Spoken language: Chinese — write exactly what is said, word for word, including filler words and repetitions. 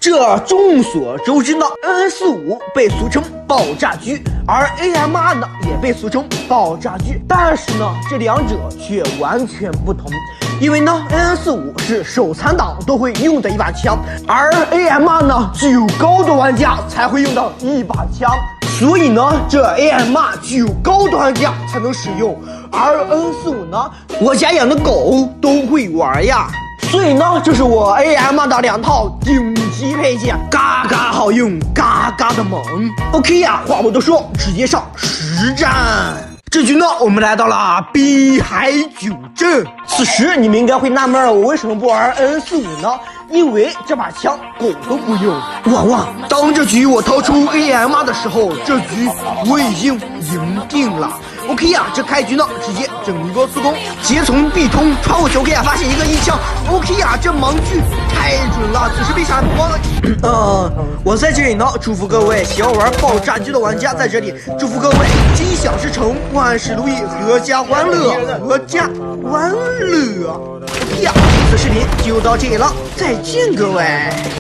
这众所周知呢 ，N S 四五被俗称爆炸狙，而 A M R 呢也被俗称爆炸狙。但是呢，这两者却完全不同。因为呢 ，N S 四五是手残党都会用的一把枪，而 A M R 呢只有高端玩家才会用到一把枪。所以呢，这 A M R 只有高端玩家才能使用，而 N 四五呢，我家养的狗都会玩呀。所以呢，这是我 A M R 的两套顶级配件，嘎嘎好用，嘎嘎的猛。OK 呀，话不多说，直接上实战。这局呢，我们来到了滨海九镇。此时你们应该会纳闷了，我为什么不玩 N 四五呢？因为这把枪狗都不用。哇哇！当这局我掏出 A M R 的时候，这局我已经赢定了。OK 呀，这开局呢，直接整个速攻，直接从 B 通穿过去 ，OK 呀，发现一个一枪 ，OK 呀，这盲狙太准了，此时被闪光了。呃，我在这里呢，祝福各位喜欢玩爆炸狙的玩家在这里，祝福各位心想事成，万事如意，阖家欢乐，阖家欢乐。OK 呀，这次视频就到这里了，再见各位。